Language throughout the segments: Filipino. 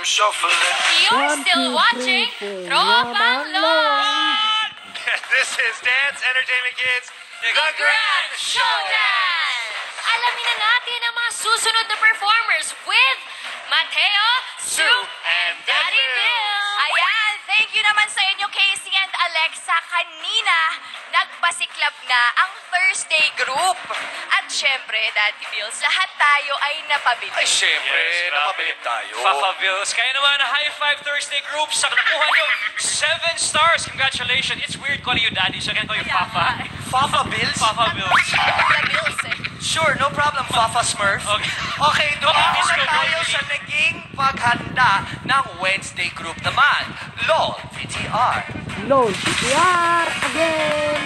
I'm shuffling. You're still watching Tropang Long! This is Dance Entertainment Kids, The Grand Showdown! Alamin na natin ang mga susunod na performers with Mateo, Sue, and Daddy Bill. Ayan, thank you naman sa inyo, Casey and Alexa. Kanina, nagpasiklab na ang Thursday group. At syempre, Daddy Bills, lahat tayo ay napabili. Ay, syempre, Yes, napabilib tayo. Fafa Bills. Kaya naman, high five Thursday group. Sa nakuha nyo, 7 stars. Congratulations. It's weird calling you Daddy, so I can call you Fafa. Fafa Bills? Fafa Bills. The Bills eh. Sure, no problem, Fafa Smurf. Okay. Okay, doon Baka na disco tayo group. sa naging paghanda ng Wednesday group naman. LOL, VTR. Lord, CPR again!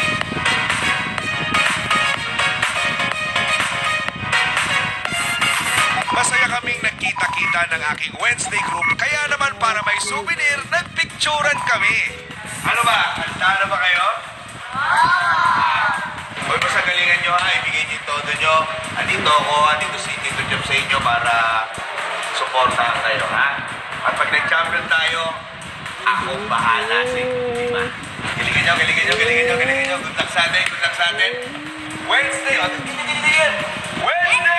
Masaya kaming nagkita-kita ng aking Wednesday group, kaya naman para may souvenir, nagpicturan kami. Ano ba? Handa na ba kayo? Hoy, basta galingan nyo ha, ibigay niyo yung todo nyo. Andito ako, andito si Tito Job sa inyo para supportahan kayo, ha? At pag nag-champion tayo, akong bahala sa inyo, di ba? Galingan nyo, galingan nyo, galingan nyo, galingan nyo. Good luck sa atin, good luck sa atin. Wednesday, o, Wednesday!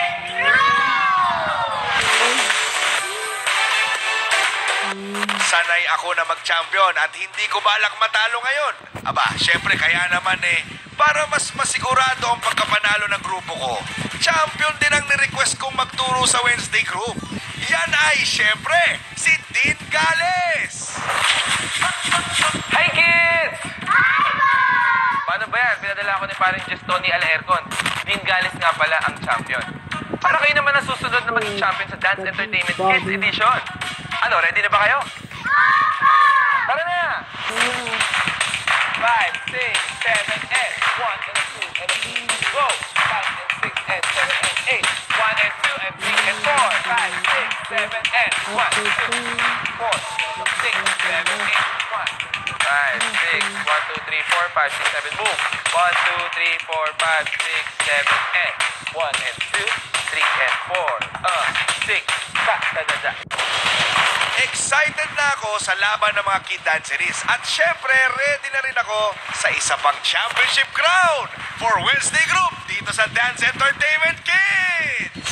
Sanay ako na mag-champion at hindi ko balak matalo ngayon. Aba, syempre kaya naman para mas masigurado ang pagkapanalo ng grupo ko. Champion din ang ni-request kong magturo sa Wednesday group. Yan ay, syempre, si Dean Gales! Hi, kids! Paano ba yan? Pinadala ako ni parang Tony Alaercon. Dean Gales nga pala ang champion. Para kayo naman ang susunod na maging champion sa Dance Entertainment Kids Edition. Ano, ready na ba kayo? Tara na! 5, 6, 7, and 1, and 2, and 3, go! 5, and 6, and 7, and 8, 1, and 2, and 3, and 4, 5, 6, 7, and 1, 2, 4, 6, 7, 8, 1. 5, 6, 1, 2, 3, 4, 5, 6, 7, move. 1, 2, 3, 4, 5, 6, 7, and 1, and 2, 3, and 4, 6, da. Excited na ako sa laban ng mga Kid Danceries at syempre ready na rin ako sa isa pang championship crown for Wednesday group dito sa Dance Entertainment Kids!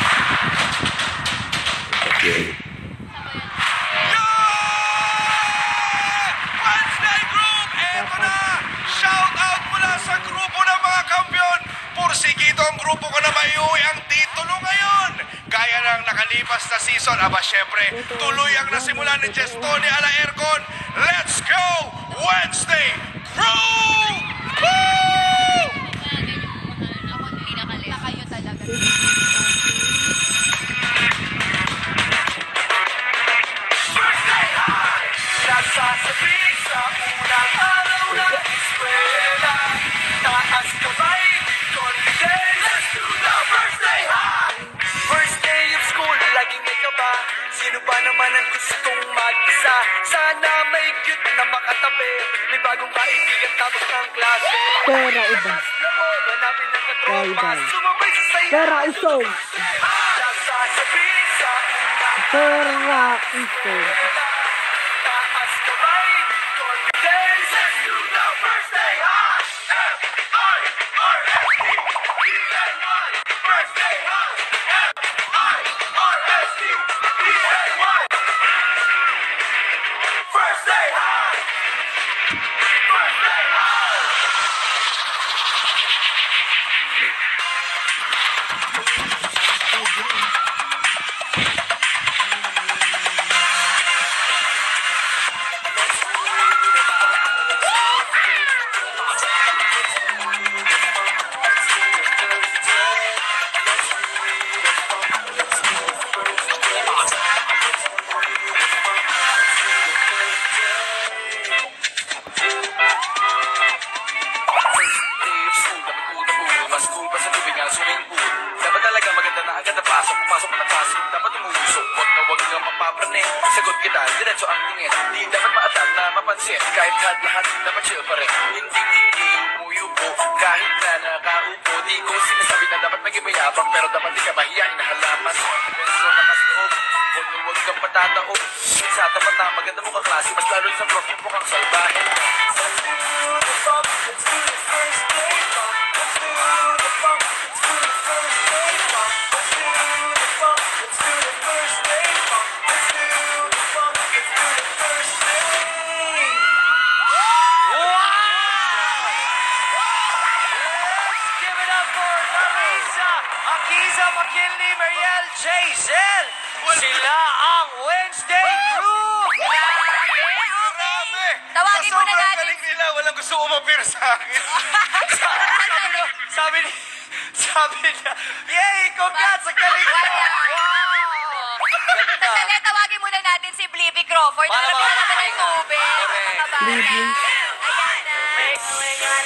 Wednesday group! Eto na! Shout out mula sa grupo ng mga kampiyon! Pursigito ang grupo ko na maiuwi ang titulo ngayon! Gaya ng nakalipas na season, aba syempre, tuloy ang nasimula ni Tony Alaercon. Let's go! Wednesday group! Woo! Ako hindi nakalit. Kayo talaga. Nagsasabik sa unang araw ng eskwela. Taas kamay, confidence. Let's do the first day high. First day of school, laging may kaba. Sino ba naman ang gustong mag-isa? Sana may cute na makatabi. May bagong kaibigan tapos ng klase. Pera iba. Hanapin ng katropa. Bye-bye. Sumabay sa sayo. Pera isong. Nagsasabik sa unang Pera isong. taas kamay, confidence. Let's do the first day high. F-I-R-S-T, E-N-Y. First day high. F-I-R-S-T, E-N-Y. First day high. First day high. Pasok na pasok, dapat umuusok. Wag kang mapapraning. Sagot kita, diretso ang tingin. Di dapat maatat na mapansin. Kahit lahat dapat chill pa rin. Hindi umuyupo. Kahit na nakaupo. Di ko sinasabi na dapat maging mayabang. Pero dapat di ka mahiyain na halaman. Penso na kasloob. Huwag ka nagtataon. Sa tapat na maganda mo kaklase, mas lalo sa prof yung mukhang salbahin. Give it up for Larissa, Akiza, McKinley, Mariel, Jazel. Sila ang Wednesday Group! Grabe! Tawagin Sa muna sobrang natin. galing nila, walang gusto umapir sa akin. Sabi niya, yay! Congrats! Ang galing mo! Wow! Ganda! Sandali, tawagin muna natin si Blippi Crawford. Para Nalagyan naman ng makakapahinga. tubig. Correct. Mga bata. Blippi. Ayan na.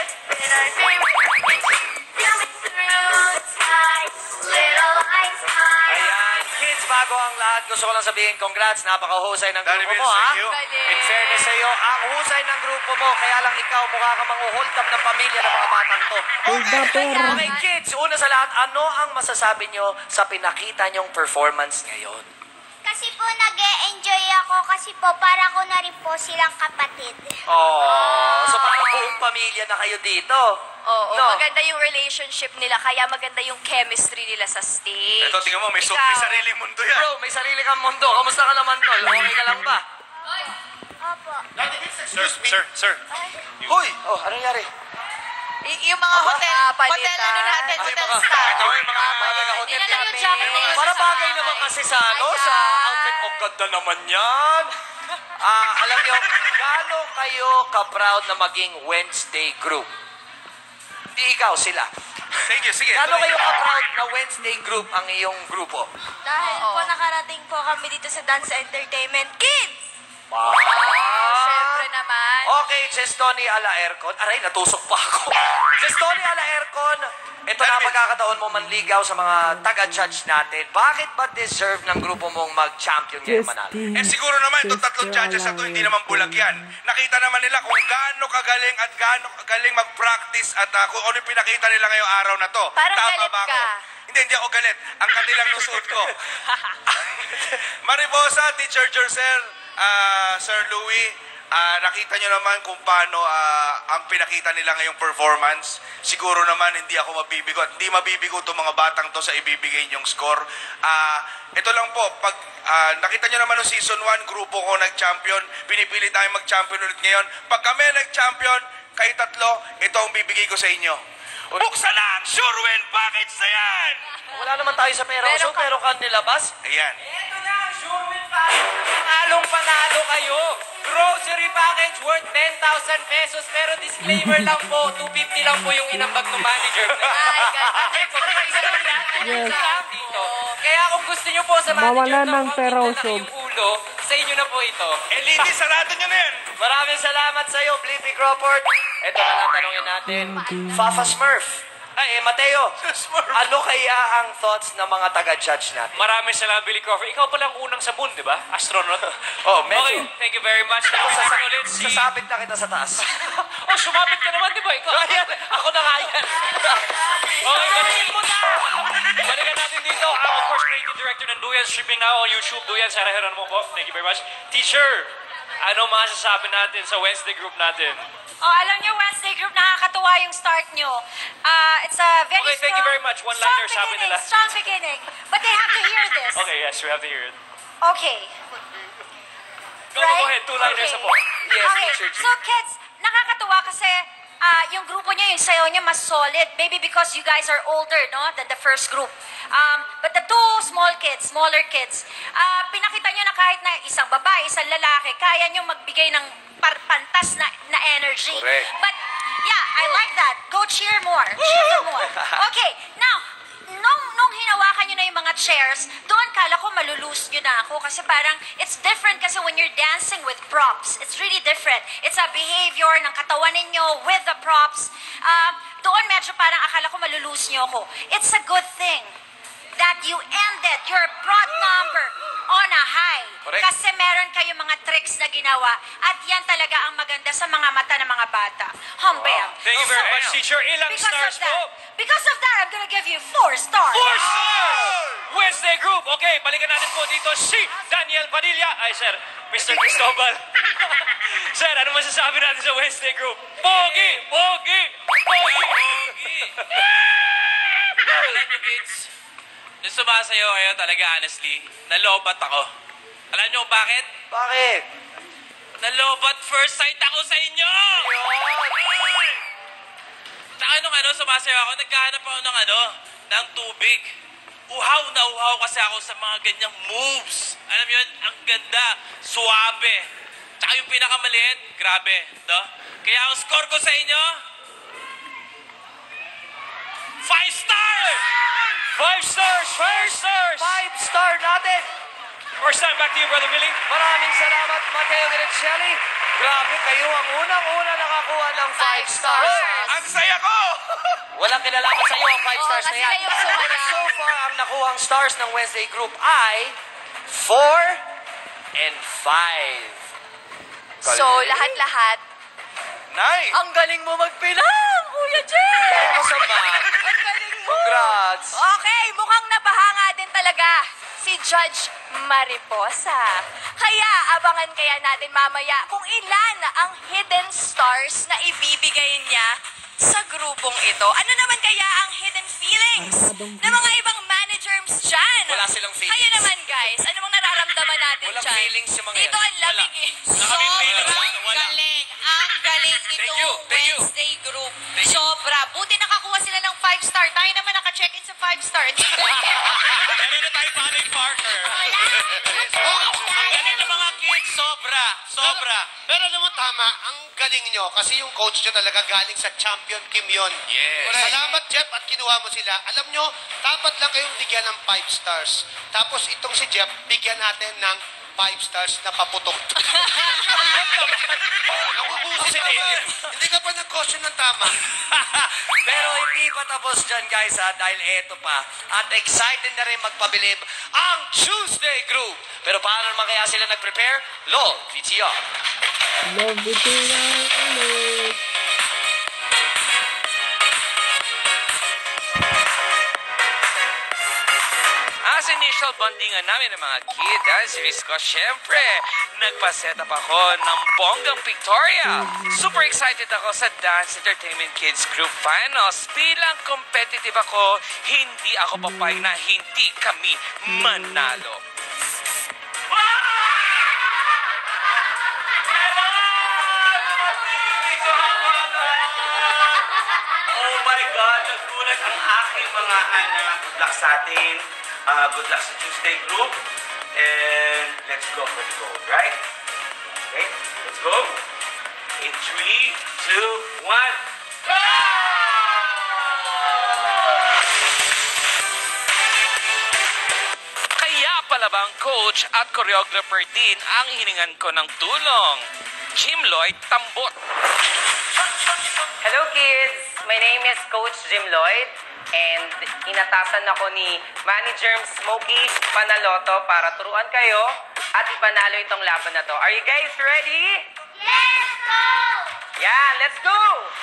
Ayan, kids, bago ang lahat, gusto ko lang sabihin, congrats, napakahusay ng Daddy grupo Vince, mo, ha? thank you. In fairness sa iyo, ang husay ng grupo mo, kaya lang ikaw, mukha ka mang-hold up ng pamilya ng mga batang to. Hold up, per. Okay, kids, una sa lahat, ano ang masasabi nyo sa pinakita nyong performance ngayon? Kasi po nag-e-enjoy ako kasi po para ko na rin po silang kapatid. Oh, so parang buong pamilya na kayo dito. Oo, No? maganda yung relationship nila, kaya maganda yung chemistry nila sa stage. Ito, tingnan mo, may Ikaw. sariling mundo yan. Bro, may sarili kang mundo. Kamusta ka naman, tol? Okay ka lang ba? Opo. Sir. Hoy! Oh, ano nangyari? Yung mga hotel ano natin, Ay, hotel mga- staff. Ito yung mga... Hotel Dinala yung kami. jacket na yun Para sa bagay bahay. naman kasi sa ano, sa Ayan. outfit. Ang ganda naman yan. Alam niyo, gaano kayo ka-proud na maging Wednesday group? Di ikaw, sila. Sige. Gaano tuloy kayo ka. ka-proud na Wednesday group ang iyong grupo? Dahil Oo. po nakarating po kami dito sa Dance Entertainment Kids! Wow! Siyempre naman. Okay, Chestoni ala Aircon. Aray, natusok pa ako. Chestoni ala Aircon, ito na ang pagkakataon mo manligaw sa mga taga-judge natin. Bakit ba deserve ng grupo mong mag-champion ngayon manalo? Siguro naman, itong tatlong judges na to, hindi naman bulag yan. Nakita naman nila kung gaano kagaling at gaano kagaling mag-practice at kung ano yung pinakita nila ngayong araw na to. Parang Tama galit ba ako? ka. Hindi ako galit. Ang kanilang nusuot ko. Mariposa, Teacher Jercel, Sir Louie, nakita nyo naman kung paano ang pinakita nila ngayong performance. Siguro naman hindi ako mabibigo at hindi mabibigo itong mga batang to sa ibibigay nyong score. Ito lang po, pag nakita nyo naman no season 1, grupo ko nag-champion, pinipili tayo mag-champion ulit ngayon. Pag kami nag-champion, kayo tatlo, ito ang bibigay ko sa inyo. Buksan na ang Sure Win Package na yan! Wala naman tayo sa pera. Meron So, ka- pero ka nilabas? Ayan. Ito na, sure win package. Panalong panalo kayo. Grocery package worth 10,000 pesos. Pero disclaimer lang po, 250 lang po yung inambag ng manager. Ay, ganda. Isa lang yan. Yes. Isa lang dito. Kaya kung gusto nyo po sa manager Mawala na ng pera makita na usog. yung ulo, sa inyo na po ito. Elite, sarado nyo na yan! Maraming salamat sa iyo, Blippi Crawford. Ito na lang tanongin natin. Fafa Smurf. Ay, Mateo. Ano kaya ang thoughts ng mga taga-judge natin? Maraming salamat, Billy Crawford. Ikaw pala ang unang sa moon, di ba? Astronaut. Oh, Okay, medyo. thank you very much. Nakasasal ulit si... Sasabit na kita sa taas. Oh, sumabit ka naman, di ba? Ikaw. Ayan, ako na nga yan. Okay, balikan mo na! Balikan natin dito. Ang, of course, creative director ng Duyan, streaming now on YouTube. Duyan, saraheran mo po. Thank you very much. Teacher, ano masasabi natin sa Wednesday group natin? Oh, alam niyo, Wednesday group, nakakatuwa yung start niyo. It's a very Okay, thank you very much. One-liner, sabi nila. Strong beginning. But they have to hear this. Okay, yes, we have to hear it. Okay. Go ahead, two-liners Okay. na po. Yes, Okay. Teacher G. So, kids, nakakatuwa kasi yung grupo niyo, yung sayo niya mas solid. Maybe because you guys are older, no? Than the first group. But the two smaller kids, pinakita niyo na kahit na isang babae, isang lalaki, kaya niyo magbigay ng pantas na energy. Correct. But, yeah, I like that. Go cheer more. Cheer for more. Okay, now, nung hinawakan nyo na yung mga chairs, doon kala ko malulose nyo na ako kasi parang it's different kasi when you're dancing with props. It's really different. It's a behavior ng katawan ninyo with the props. Doon medyo parang akala ko malulose nyo ako. It's a good thing that you ended your broad number on a high. Correct. Kasi meron kayong mga tricks na ginawa at yan talaga ang maganda sa mga mata ng mga bata. Humble. Thank you very much, teacher. Ilang stars po? Because of that, I'm gonna give you 4 stars. 4 stars! Wednesday group, Okay, balikan natin po dito si Daniel Padilla. Ay, sir, Mr. Cristobal. Sir, ano masasabi natin sa Wednesday group? Pogi! Pogi! Pogi! Alam niyo, kids, nung sumasayaw kayo talaga, honestly, nalobat ako. Alam niyo kung bakit? Bakit? Nalobat first sight ako sa inyo! Tsaka nung sumasayaw ako, nagkahanap ako ng tubig. Uhaw na uhaw kasi ako sa mga ganyang moves. Alam niyo, ang ganda, suabe. Tsaka yung pinakamaliit, grabe, no? Kaya ang score ko sa inyo, 5 stars! 5 stars! 5 stars! 5-star natin! First time back to you, Brother Billy. Maraming salamat, Mateo Grechelli. Grabe, kayo ang unang-una nakakuha ng 5 stars. Ang saya ko! Walang kinalaman sa iyo ang 5 stars na kasi yan. kayo sumara. Pero so far, ang nakuhang stars ng Wednesday group ay 4 and 5. So, lahat-lahat, Nay! ang galing mo magbilang, Kuya Jay! Ano sa math? Ang galing mo! Congrats! Okay, mukhang napahanga din talaga si Judge Mariposa. Kaya abangan kaya natin mamaya kung ilan ang hidden stars na ibibigay niya sa grupong ito. Ano naman kaya ang hidden feelings ng mga ibang managers dyan? Wala silang feelings. Kayo naman guys, ano bang nararamdaman natin Walang dyan? feelings yung mga Dito yan. ang lamig eh. Galing. Ang galing nitong Wednesday group. Sobra. Buti nakakuha sila ng 5-star. Tayo naman naka-check-in sa 5-star. Meron na tayo Paring Parker. Ang galing ng mga kids, sobra. Sobra. Pero alam mo, tama, ang galing nyo kasi yung coach nyo talaga galing sa champion Kim Yon. Yes. Salamat, Jeff, at kinuha mo sila. Alam nyo, dapat lang kayong bigyan ng 5 stars. Tapos itong si Jeff, bigyan natin ng 5 stars na paputok. Nakubuso si David. Hindi ka pa nag-question ng tama. Pero hindi pa tapos dyan, guys, dahil eto pa. At excited na rin magpabilib ang Tuesday group. Pero paano naman kaya sila nag-prepare? LOL, VTR. Love it ulit. As initial bondingan namin ng mga kid, si Visco, syempre, nagpa-set up ako ng bonggang pictorial. Super excited ako sa Dance Entertainment Kids Group Finals. Bilang competitive ako, hindi ako papayag na hindi kami manalo. Oh my God, nagulat ang aking mga anak. Good luck sa atin. Good luck sa Tuesday group. And let's go for the gold, right? Okay, let's go. In 3, 2, 1. Go! Kaya pala bang coach at choreographer din ang hiningan ko ng tulong? Jim Lloyd Tambot. Hello kids! My name is Coach Jim Lloyd and inatasan ako ni Manager Smokey Panaloto para turuan kayo at ipanalo itong laban na to. Are you guys ready? Let's go! Yeah, let's go!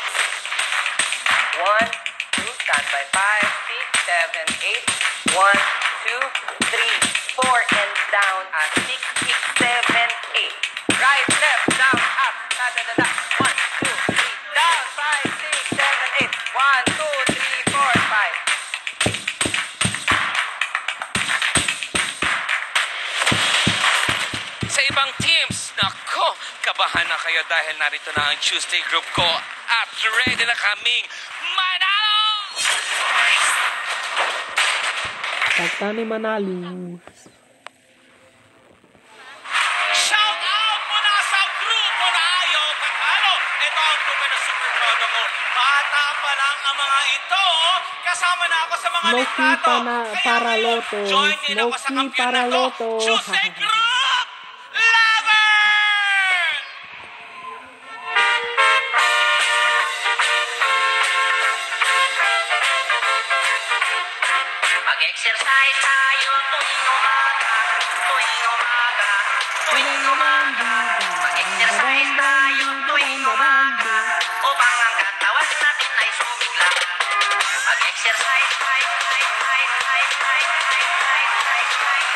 1, 2, stand by 5, 6, 7, 8. 1, 2, 3, 4, and down at 6, 6, 7, 8. Right, left, down, up, da, da, da, da. 1, 2, 3, down, 5, 6, 7, 8. 1, 2, 3, 4, 5. Sa ibang teams, nako, kabahan na kayo dahil narito na ang Tuesday group ko at ready na kaming manalo! Pagka ni Manalo. Shout out mula sa grupo na ayaw patalo. Ito ang grupo na super proud ako. Bata pa lang ang mga ito. Kasama na ako sa mga Smokey litrato. Paraloto. Join din ako sa Smokey kampiyon na to. Paraloto. Tuesday group! Laban! Mag-exercise tayo tuwing umaga, tuwing umaga, tuwing umaga. Mag-exercise tayo tuwing umaga, upang ang katawan natin ay sumigla. Mag-exercise,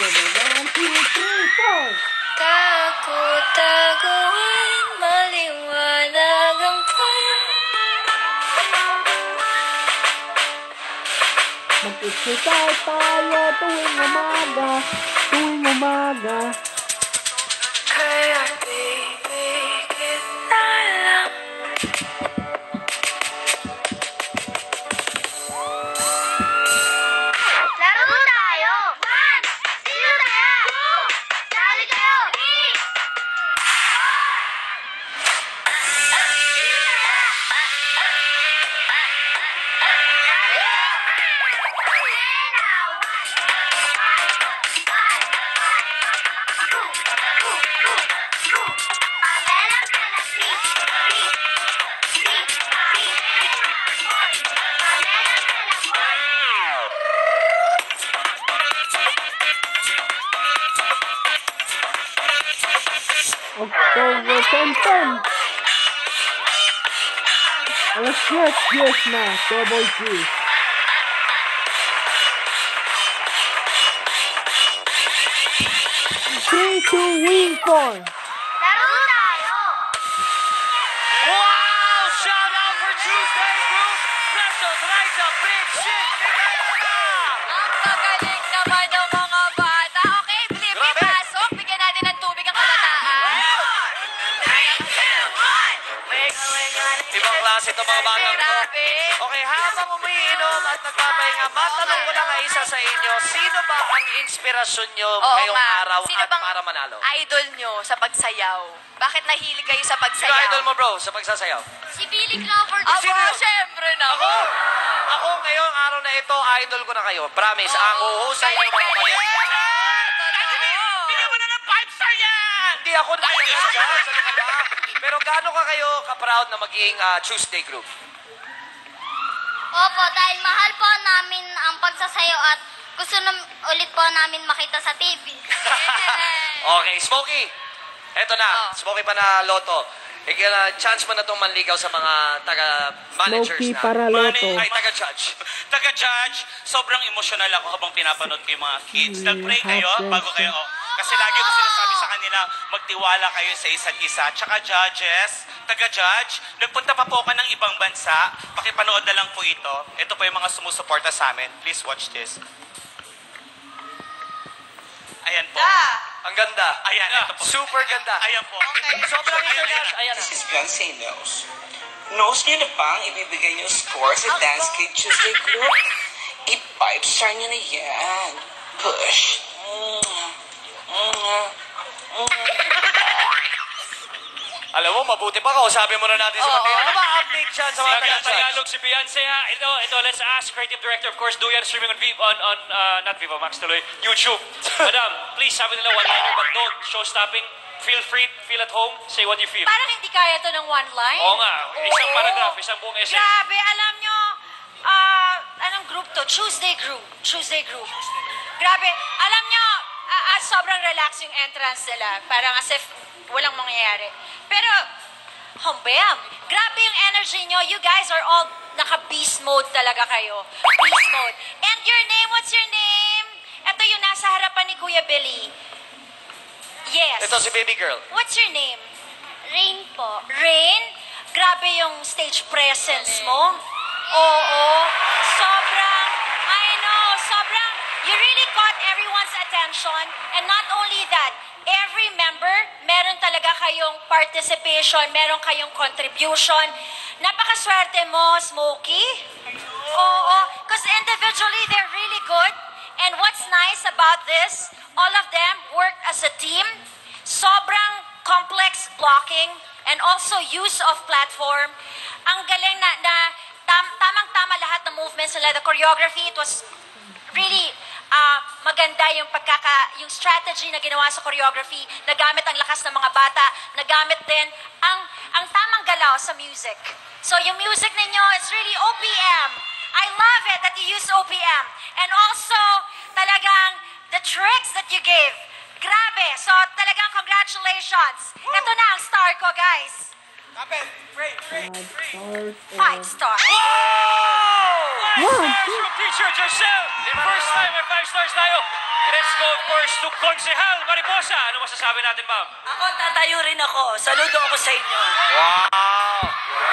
1, 2, 3, 4. Takot-taguan, maliwanag ang Mag-exercise tayo tuwing umaga. Tuwing umaga. Kaya baby, kita lang. Laro tayo! Man! Sino tayo? Sali kayo! October 10. Alas 10 na. Double G. Three, two, win, 4. Laro tayo! Wow! Shout out for Tuesday Group! Presto, Raisa, Big Shit, Micaela! Ang gagaling naman ng mga bata. Okay, Blippi, Grabe. pasok. Bigyan natin ng tubig ang kabataan. Ibang klase itong mga batang to. Grabe. Okay, habang umiinom at nagpapahinga, matanong ko lang ang isa sa inyo, sino ba ang inspirasyon nyo Oo ngayong nga. araw Sino at bang para manalo? idol nyo sa pagsayaw? Bakit nahilig kayo sa Sino pagsayaw? idol mo, bro, sa pagsasayaw? Si Billy Crawford. Aba, Sino yun? syempre na. Ako ngayong araw na ito, idol ko na kayo. Promise, ang uhusay ng mga bagay. Bigyan mo na ng 5-star yan! Hindi ako Pero gaano ka kayo ka-proud na maging Tuesday Group? Opo, dahil mahal po namin ang pagsasayaw at gusto ulit po namin makita sa TV. Okay, Smokey. Eto na, Smokey pa na Lotto. Chance mo na itong manligaw sa mga taga-managers Smokey na. para Lotto. Ay, taga-judge. Taga-judge, sobrang emotional ako habang pinapanood ko yung mga kids. Nag-pray kayo bago kayo. Kasi lagi ko sinasabi sa kanila, magtiwala kayo sa isa't isa. Tsaka judges, taga-judge, nagpunta pa po ako ng ibang bansa. Pakipanood na lang po ito. Ito po yung mga sumusuporta sa amin. Please watch this. Ayan po. Ang ganda. Ayan, ito po. Super ganda. Ayan po. Sobrang international. Ayan. This is Beyonce Knows. Knows niyo na ba ang ibibigay niyo score sa Dance Kid Tuesday Group? I-5-star niyo na yan. Push. Alam mo, mabuti pa kausapin mo na natin sa mga Ano ba update dyan sa mga taga-judge? Tagalog si Beyonce ha. Ito, let's ask creative director, of course, Duyan, streaming on not Viva Max tuloy, YouTube. Madam, please sabi nila one-liner, but don't show-stopping. Feel free, feel at home, say what you feel. Parang hindi kaya to ng one line. Oo nga, isang Oo. paragraph, isang buong essay. Grabe, alam nyo, anong group to? Tuesday Group. Tuesday Group. Grabe, alam nyo, sobrang relax yung entrance nila. Parang as if walang mangyayari. Pero, Bam, grabe yung energy nyo. You guys are all naka-beast mode talaga kayo. Beast mode. And your name, what's your name? Ito yung nasa harapan ni Kuya Billy. Yes. Ito si baby girl. What's your name? Rain po. Rain? Grabe yung stage presence mo. Oo. Sobrang, I know, sobrang, you really caught everyone's attention. And not only that, every member, meron talaga kayong participation, meron kayong contribution. Napakaswerte mo, Smokey. Oo. Because individually, they're really good. And what's nice about this, all of them worked as a team. Sobrang complex blocking and also use of platform. Ang galing na tamang-tama lahat ng movements nila. The choreography, it was really maganda yung yung strategy na ginawa sa choreography. Nagamit ang lakas ng mga bata. Nagamit din ang tamang galaw sa music. So yung music ninyo, it's really OPM. I love it that you use OPM. And also, talagang the tricks that you gave. Grabe. So talagang congratulations. Ito na ang star ko, guys. 5 stars. Wow! Mushroom Teacher Jercel. First time may 5 stars tayo. Let's go, of course, to Konsehal Mariposa. Ano masasabi natin, ma'am? Ako, tatayo rin ako. Saludo ako sa inyo. Wow!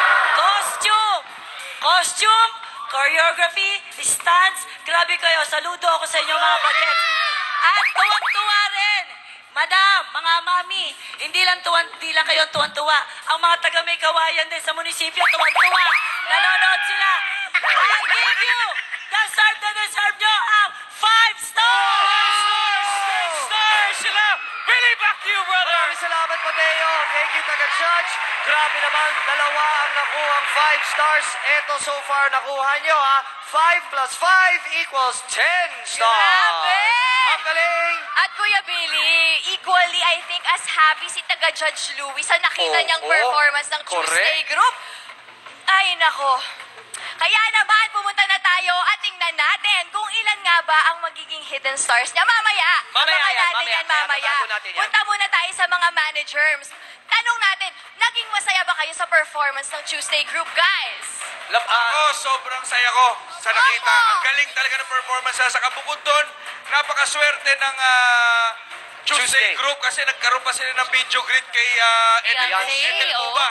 Costume, choreography, stunts. Grabe kayo. Saludo ako sa inyo, mga bagets. At tuwang-tuwa rin. Madam, mga mami, hindi lang kayo tuwan-tuwa. Ang mga taga may kawayan din sa munisipyo, tuwan-tuwa. Nanonood sila. I give you the deserve nyo ang 5 stars! 5 stars sila! Billy, back to you, brother! Maraming salamat, Mateo. Thank you, taga-judge. Grabe naman, dalawa ang nakuhang 5 stars. Ito so far nakuha nyo, ha? 5 plus 5 equals 10 stars. Grabe! Ang galing! At Kuya Billy, equally, I think, as happy si taga-Judge Louie sa nakita niyang performance ng Tuesday Group. Ay, nako. Kaya naman, pumunta na tayo at tingnan natin kung ilan nga ba ang magiging hidden stars niya. Mamaya. Mamaya. Punta muna tayo sa mga managers. Tanong natin, naging masaya ba kayo sa performance ng Tuesday Group, guys? Ako, sobrang saya ko sa nakita. Ang galing talaga ng performance sa kabukod doon. Napakaswerte ng Tuesday Group kasi nagkaroon pa sila ng video greet kay Ethel Cuba.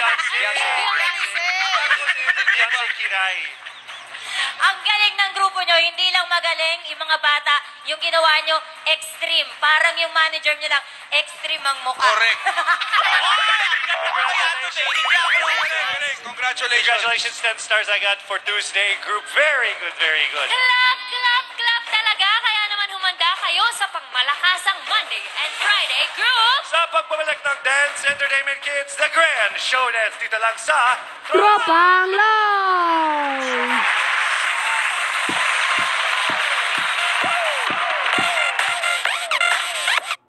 Beyonce Kiray. Ang galing ng grupo nyo, hindi lang magaling, yung mga bata, yung ginawa nyo, extreme. Parang yung manager nyo lang, extreme ang mukha. Correct. Congratulations. 10 stars I got for Tuesday Group. Very good, very good. Clap talaga. Kaya naman humanda kayo sa pangmalakasang Monday and Friday Group. Sa pagbabalik ng Dance Entertainment Kids, The Grand Show Dance dito lang sa Tropang Live!